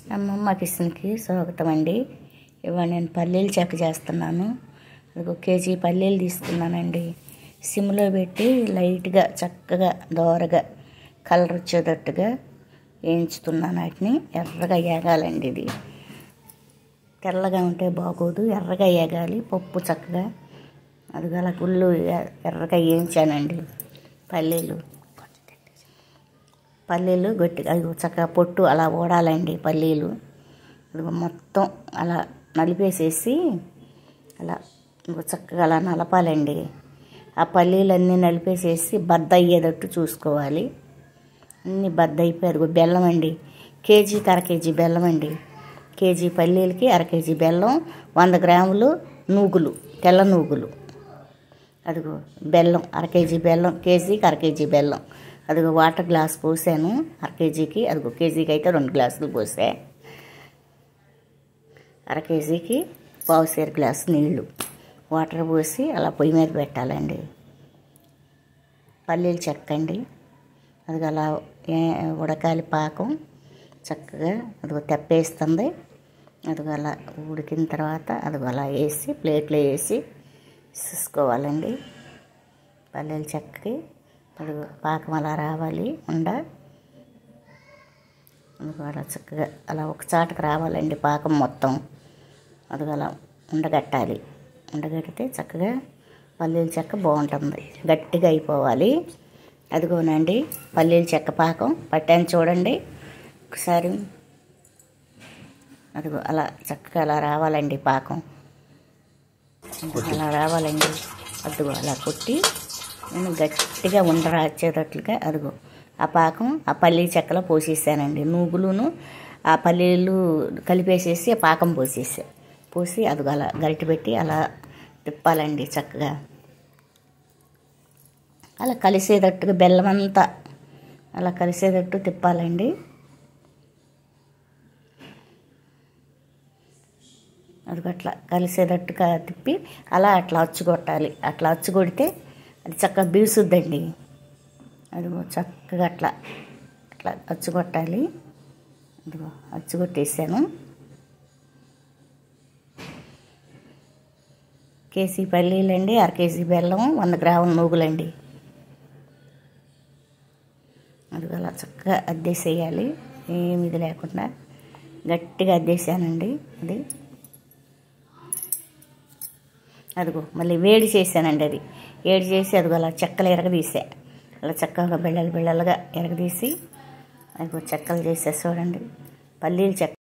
అమ్మమ్మ కిచెన్కి స్వాగతం అండి. ఇవాళ నేను పల్లీలు చెక్క చేస్తున్నాను. ఒక కేజీ పల్లీలు తీసుకున్నానండి. సిమ్లో పెట్టి లైట్గా చక్కగా దోరగా కలర్ వచ్చేటట్టుగా వేయించుతున్నాను. వాటిని ఎర్రగా వేగాలండి. ఇది తెల్లగా ఉంటే బాగోదు, ఎర్రగా వేగాలి. పప్పు చక్కగా అది గల గుళ్ళు ఎర్రగా వేయించానండి. పల్లీలు గట్టిగా అది చక్కగా పొట్టు అలా ఊడాలండి. పల్లీలు అది మొత్తం అలా నలిపేసేసి అలా చక్కగా అలా నలపాలండి. ఆ పల్లీలన్నీ నలిపేసేసి బద్ద అయ్యేటట్టు చూసుకోవాలి. అన్నీ బద్ద అయిపోయి అదిగో బెల్లం అండి. కేజీకి అరకేజీ బెల్లం అండి. కేజీ పల్లీలకి అరకేజీ బెల్లం, 100 గ్రాములు నూగులు, తెల్ల నూగులు. అదిగో బెల్లం, అరకేజీ బెల్లం, కేజీకి అరకేజీ బెల్లం. అదిగో వాటర్ గ్లాస్ పోసాను అరకేజీకి. అదిగో కేజీకి అయితే 2 గ్లాసులు పోసా. అరకేజీకి 1/2 గ్లాసు నీళ్ళు వాటర్ పోసి అలా పొయ్యి మీద పెట్టాలండి. పల్లీలు చెక్కండి. అది అలా ఉడకాలి పాకం చక్కగా. అదిగో తెప్పేస్తుంది. అదిగో అలా ఉడికిన తర్వాత అదిగో అలా వేసి ప్లేట్లో వేసి చూసుకోవాలండి. పల్లీలు చెక్కకి అదిగో పాకం అలా రావాలి. అదిగో అలా చక్కగా అలా ఒక చాటకు రావాలండి పాకం మొత్తం. అదిగో అలా ఉండగట్టాలి. ఉండగట్టితే చక్కగా పల్లీల చెక్క బాగుంటుంది. గట్టిగా అయిపోవాలి. అదిగోనండి పల్లీల చెక్క పాకం పట్టాను చూడండి ఒకసారి. అదిగో అలా చక్కగా అలా రావాలండి పాకం. అలా రావాలండి. అదిగో అలా కొట్టి నేను గట్టిగా ఉండరాచేటట్లుగా అదిగో ఆ పాకం ఆ పల్లీ చెక్కలో పోసేసానండి. నూగులును ఆ పల్లీలు కలిపేసేసి ఆ పాకం పోసి అదిగో అలా గరిటె పెట్టి అలా తిప్పాలండి. చక్కగా అలా కలిసేటట్టుగా బెల్లం అంతా అలా కలిసేటట్టు తిప్పాలండి. అది అట్లా కలిసేటట్టుగా తిప్పి అట్లా అచ్చుకొట్టాలి. అట్లా అచ్చుకొడితే అది చక్కగా బీసుద్దండి. అదిగో చక్కగా అట్లా అచ్చుకొట్టాలి. అదిగో అచ్చుకొట్టేసాను. కేజీ పల్లీలండి, అరకేజీ బెల్లం, 100 గ్రాముల నూగులండి. అదిగో అలా చక్కగా అద్దేసేయాలి. ఏమి ఇది లేకుండా గట్టిగా అద్దేసానండి. అదిగో మళ్ళీ వేడి చేశానండి. అది వేడి చేసి అదిగో అలా చెక్కలు ఎరగదీసా. అలా చక్కగా బిళ్ళలుగా ఎరగదీసి అదిగో చెక్కలు చేసా చూడండి. పల్లీలు చెక్క